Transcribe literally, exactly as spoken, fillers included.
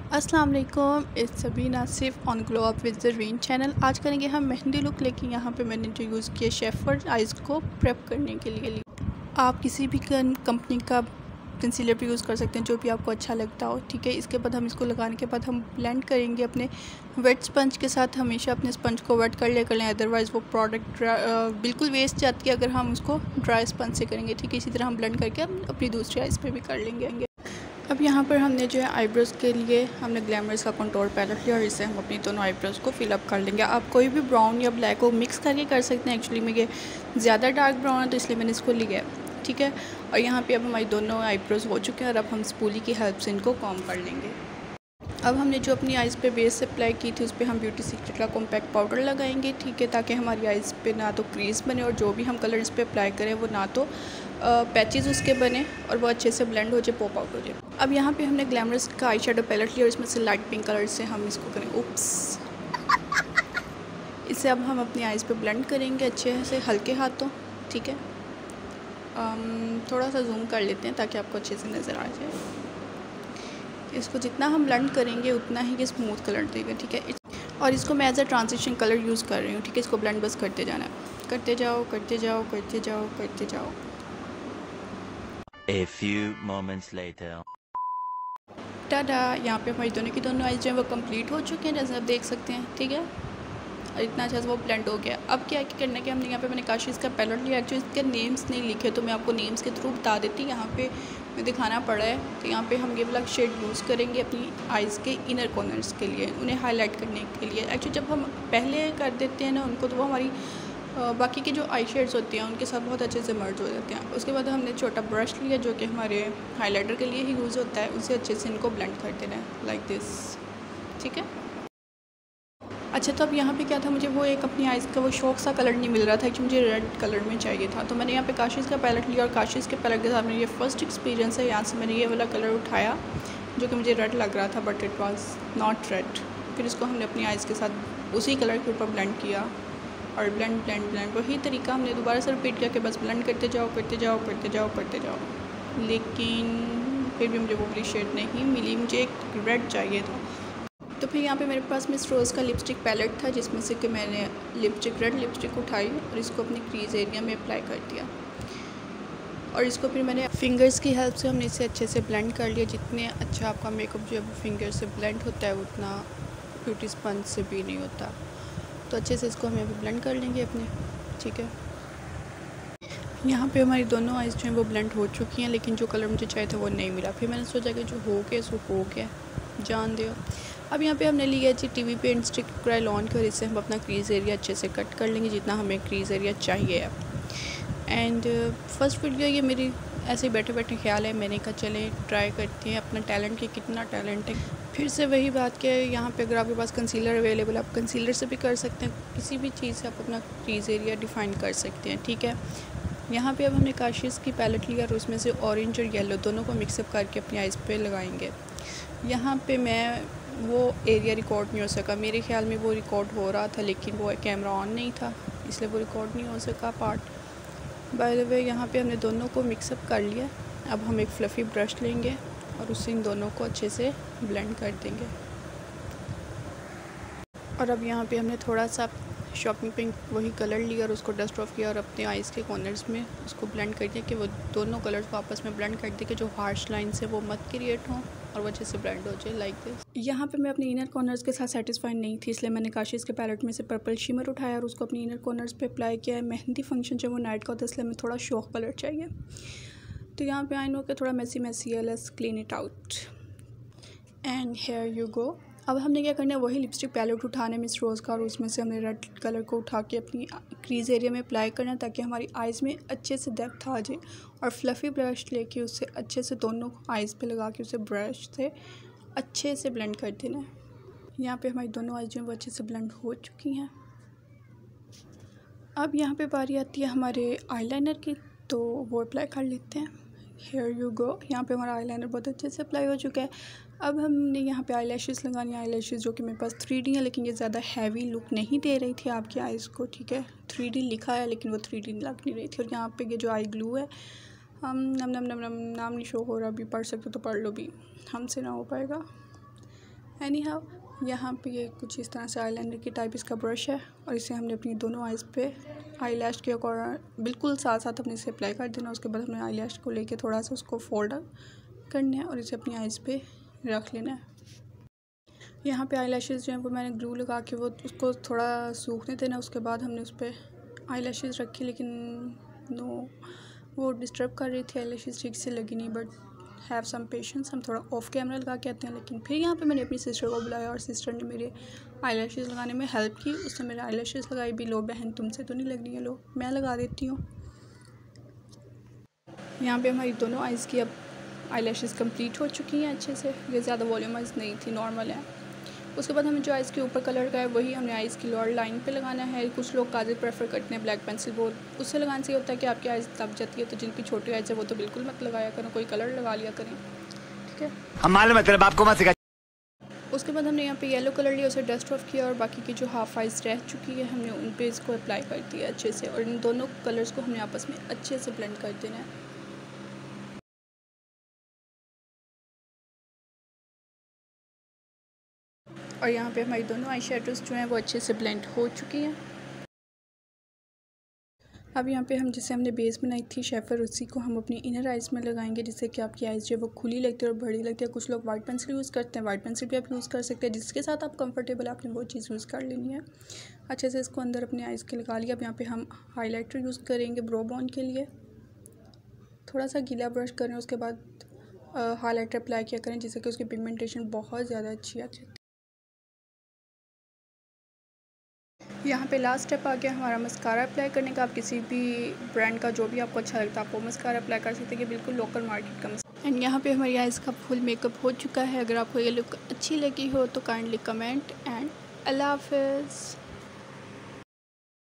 अस्सलाम वालेकुम, इट्स सबीना सिर्फ on glow up with Zareen channel. आज करेंगे हम मेहंदी लुक, लेकिन यहाँ पे मैंने जो यूज़ किया शेफर्ड आइज़ को प्रेप करने के लिए। आप किसी भी कंपनी का कंसीलर भी यूज़ कर सकते हैं, जो भी आपको अच्छा लगता हो। ठीक है, इसके बाद हम इसको लगाने के बाद हम ब्लेंड करेंगे अपने वेट स्पंज के साथ। हमेशा अपने स्पंज को वेट कर ले कर लें, अदरवाइज़ वो प्रोडक्ट बिल्कुल वेस्ट जाती है अगर हम उसको ड्राई स्पंज से करेंगे। ठीक है, इसी तरह हम ब्लेंड करके अपनी दूसरी आइज़ पे भी कर लेंगे। अब यहाँ पर हमने जो है आईब्रोज़ के लिए हमने ग्लैमरस का कंटूर पैलेट लिया और इससे हम अपनी दोनों आईब्रोज़ को फिल अप कर लेंगे। आप कोई भी ब्राउन या ब्लैक को मिक्स करके कर सकते हैं। एक्चुअली में ये ज़्यादा डार्क ब्राउन है तो इसलिए मैंने इसको लिया है। ठीक है, और यहाँ पे अब हमारी दोनों आईब्रोज़ हो चुके हैं और अब हम स्पूली की हेल्प से इनको कॉम्ब कर लेंगे। अब हमने जो अपनी आइज़ पे बेस अप्लाई की थी उस पर हम ब्यूटी सीक्रेट का कॉम्पैक्ट पाउडर लगाएंगे। ठीक है, ताकि हमारी आइज़ पे ना तो क्रीज बने और जो भी हम कलर इस पर अप्लाई करें वो ना तो पैचेस उसके बने और वो अच्छे से ब्लेंड हो जाए, पॉप आउट हो जाए। अब यहाँ पे हमने ग्लैमरस का आई शेडो पैलेट लिया और इसमें से लाइट पिंक कलर से हम इसको करें उप्स इसे अब हम अपनी आइज़ पे ब्लेंड करेंगे अच्छे से हल्के हाथों। ठीक है, um, थोड़ा सा जूम कर लेते हैं ताकि आपको अच्छे से नज़र आ जाए। इसको जितना हम ब्लेंड करेंगे उतना ही ये स्मूथ कलर देगा। ठीक है, और इसको मैं as a transition colour use कर रही हूँ। ठीक है, इसको ब्लेंड बस करते जाना है, करते जाओ करते जाओ करते जाओ करते जाओ। A few moments later. Tata, यहाँ पे हमारी दोनों की दोनों आइज़ जो है वो कंप्लीट हो चुके हैं, जैसे आप देख सकते हैं। ठीक है, और इतना अच्छा वो ब्लेंड हो गया। अब क्या करना है कि हमने यहाँ पे मैंने काशिश का पैलेट लिया। एक्चुअली इसके नेम्स नहीं लिखे तो मैं आपको नेम्स के थ्रू बता देती। यहाँ पे मैं दिखाना पड़ा है तो यहाँ पे हम ये वाला शेड यूज़ करेंगे अपनी आइज़ के इनर कॉर्नर्स के लिए, उन्हें हाईलाइट करने के लिए। एक्चुअली जब हम पहले कर देते हैं ना उनको तो वो हमारी बाकी के जो आई शेड्स होती हैं उनके साथ बहुत अच्छे से मर्ज हो जाते हैं। उसके बाद हमने छोटा ब्रश लिया जो कि हमारे हाइलाइटर के लिए ही यूज़ होता है, उसे अच्छे से इनको ब्लेंड कर देना है लाइक दिस। ठीक है, अच्छा तो अब यहाँ पे क्या था, मुझे वो एक अपनी आइज़ का वो शौक सा कलर नहीं मिल रहा था कि मुझे रेड कलर में चाहिए था, तो मैंने यहाँ पे काशिश का पैलेट लिया और काशिश के पैलेट के साथ मेरा ये फर्स्ट एक्सपीरियंस है। यहाँ से मैंने ये वाला कलर उठाया जो कि मुझे रेड लग रहा था but it was not red. फिर इसको हमने अपनी आइज़ के साथ उसी कलर के ऊपर ब्लेंड किया और ब्लेंड ब्लेंड ब्लेंड वही तरीका हमने दोबारा से रिपीट किया कि बस ब्लेंड करते जाओ करते जाओ करते जाओ करते जाओ। लेकिन फिर भी मुझे वो वाली शेड नहीं मिली, मुझे एक रेड चाहिए था। तो फिर यहाँ पे मेरे पास मिस रोज़ का लिपस्टिक पैलेट था जिसमें से कि मैंने लिपस्टिक रेड लिपस्टिक उठाई और इसको अपने क्रीज एरिया में अप्लाई कर दिया और इसको फिर मैंने फिंगर्स की हेल्प से हमने इसे अच्छे से ब्लेंड कर लिया। जितने अच्छा आपका मेकअप जो है फिंगर से ब्लेंड होता है उतना ब्यूटी स्पंज से भी नहीं होता, तो अच्छे से इसको हमें अभी ब्लेंड कर लेंगे अपने। ठीक है, यहाँ पे हमारी दोनों आइज़ जो हैं वो ब्लेंड हो चुकी हैं, लेकिन जो कलर मुझे चाहिए था वो नहीं मिला। फिर मैंने सोचा कि जो हो गया सो हो गया, जान दो। अब यहाँ पे हमने लिया जी टीवी पे इंस्टिक क्रायल ऑन कर, इससे हम अपना क्रीज़ एरिया अच्छे से कट कर लेंगे जितना हमें क्रीज़ एरिया चाहिए। एंड फर्स्ट वीडियो ये मेरी ऐसे ही बैठे बैठे ख्याल है, मैंने कहा चले ट्राई करते हैं अपना टैलेंट की कितना टैलेंट है। फिर से वही बात कि यहाँ पे अगर आपके पास कंसीलर अवेलेबल आप कंसीलर से भी कर सकते हैं, किसी भी चीज़ से आप अपना क्रीज़ एरिया डिफ़ाइन कर सकते हैं। ठीक है, यहाँ पे अब हमने काशिश की पैलेट लिया और उसमें से ऑरेंज और येलो दोनों को मिक्सअप करके अपनी आइज़ पे लगाएंगे। यहाँ पे मैं वो एरिया रिकॉर्ड नहीं हो सका, मेरे ख्याल में वो रिकॉर्ड हो रहा था लेकिन वो कैमरा ऑन नहीं था इसलिए वो रिकॉर्ड नहीं हो सका पार्ट। बाय द वे यहाँ पे हमने दोनों को मिक्सअप कर लिया। अब हम एक फ्लफ़ी ब्रश लेंगे और उससे इन दोनों को अच्छे से ब्लेंड कर देंगे। और अब यहाँ पे हमने थोड़ा सा शॉपिंग पिंक वही कलर लिया और उसको डस्ट ऑफ किया और अपने आइज़ के कॉर्नर्स में उसको ब्लेंड कर दिया कि वो दोनों कलर्स को आपस में ब्लेंड कर दिए कि जो हार्श लाइन्स है वो मत क्रिएट हों और वो अच्छे से ब्लेंड हो जाए लाइक दिस। यहाँ पे मैं अपने इनर कॉर्नर्स के साथ सेटिस्फाइड नहीं थी इसलिए मैंने काशिश के पैलेट में से पर्पल शिमर उठाया और उसको अपनी इनर कॉर्नर्स पे अप्लाई किया है। मेहंदी फंक्शन जो वो नाइट का होता है इसलिए हमें थोड़ा शौक कलर चाहिए, तो यहाँ पे आई नो कि थोड़ा मैसी मैसी है, let's clean it out and here you go. अब हमने क्या करना है, वही लिपस्टिक पैलेट उठाना है मिस रोज़ का और उसमें से हमने रेड कलर को उठा के अपनी क्रीज़ एरिया में अप्लाई करना है ताकि हमारी आइज़ में अच्छे से डेप्थ आ जाए। और फ्लफ़ी ब्रश लेके उससे अच्छे से दोनों आइज़ पे लगा के उसे ब्रश से अच्छे से ब्लेंड कर देना है। यहाँ पे हमारी दोनों आइज़ जो हैं वो अच्छे से ब्लेंड हो चुकी हैं। अब यहाँ पे बारी आती है हमारे आईलाइनर की, तो वो अप्लाई कर लेते हैं। Here you go. यहाँ पे हमारा आईलाइनर बहुत अच्छे से अप्लाई हो चुका है। अब हमने यहाँ पे आईलैशेस लगानी है, आईलैशेस जो कि मेरे पास थ्री डी है लेकिन ये ज़्यादा हैवी लुक नहीं दे रही थी आपकी आइज़ को। ठीक है, थ्री डी लिखा है लेकिन वो थ्री डी लग नहीं रही थी। और यहाँ पे ये जो आई ग्लू है, हम नम नम नम नम नाम नहीं शो हो रहा, अभी पढ़ सकते तो पढ़ लो भी, हमसे ना हो पाएगा। एनी हाउ यहाँ पे ये कुछ इस तरह से आईलाइनर की टाइप इसका ब्रश है और इसे हमने अपनी दोनों आइज़ पे आई लैश के अकॉर्डिंग बिल्कुल साथ साथ अपने इसे अप्लाई कर देना। उसके बाद हमने आई लैश को लेके थोड़ा सा उसको फोल्ड करना है और इसे अपनी आइज़ पे रख लेना है। यहाँ पे आई लैशेज़ जो हैं वो मैंने ग्लू लगा के वो उसको थोड़ा सूखने देना। उसके बाद हमने उस पर आई लैशेज़ रखी, लेकिन नो वो डिस्टर्ब कर रही थी, आई लैशेज़ ठीक से लगी नहीं। बट हैव सम पेशेंस, हम थोड़ा ऑफ कैमरा लगा के आते हैं। लेकिन फिर यहाँ पे मैंने अपनी सिस्टर को बुलाया और सिस्टर ने मेरे आई लैशेज़ लगाने में हेल्प की। उसने मेरे आई लैशेज़ लगाई भी। लो बहन तुमसे तो नहीं लग रही है, लो मैं लगा देती हूँ। यहाँ पे हमारी दोनों आइज़ की अब आई लैशेज़ कम्प्लीट हो चुकी हैं अच्छे से। ये ज़्यादा वॉल्यूमाइज नहीं थी, नॉर्मल है। उसके बाद हमें जो आइज़ के ऊपर कलर का है वही हमने आइज़ की लोअर लाइन पे लगाना है। कुछ लोग काजल प्रेफर करते हैं, ब्लैक पेंसिल, वो उससे लगाने से होता है कि आपकी आइज़ दब जाती है। तो जिनकी छोटी आइज़ है वो तो बिल्कुल मत लगाया करें, कोई कलर लगा लिया करें, ठीक है। हम मालूम है तेरे बाप को मत सिखा। उसके बाद हमने यहाँ पे येलो कलर लिया, उसे डस्ट ऑफ किया और बाकी की जो हाफ आइज़ रह चुकी है हमने उन पे इसको अप्लाई कर दिया अच्छे से। और इन दोनों कलर्स को हमने आपस में अच्छे से ब्लेंड कर देना है। और यहाँ पे हमारी दोनों आई शेडोज़ जो हैं वो अच्छे से ब्लेंड हो चुकी हैं। अब यहाँ पे हम जिसे हमने बेस बनाई थी शेफर, उसी को हम अपनी इनर आइज़ में लगाएंगे, जिससे कि आपकी आइज़ जो है वो खुली लगती है और बड़ी लगती है। कुछ लोग वाइट पेंसिल यूज़ करते हैं, वाइट पेंसिल भी आप यूज़ कर सकते हैं, जिसके साथ आप कंफर्टेबल आपने वो चीज़ यूज़ कर लेनी है। अच्छे से इसको अंदर अपनी आइज़ के लगा लिया। अब यहाँ पर हम हाईलाइटर यूज़ करेंगे ब्रो बोन के लिए। थोड़ा सा गीला ब्रश करें, उसके बाद हाईलाइटर अप्लाई किया करें, जिससे कि उसकी पिगमेंटेशन बहुत ज़्यादा अच्छी आती है। यहाँ पे लास्ट स्टेप आ गया हमारा मस्कारा अप्लाई करने का। आप किसी भी ब्रांड का जो भी आपको अच्छा लगता है आप वो मस्कारा अप्लाई कर सकते हैं, कि बिल्कुल लोकल मार्केट का मस्कारा। एंड यहाँ पे हमारी आइज़ का फुल मेकअप हो चुका है। अगर आपको ये लुक अच्छी लगी हो तो काइंडली कमेंट एंड अल्लाह हाफ़िज़।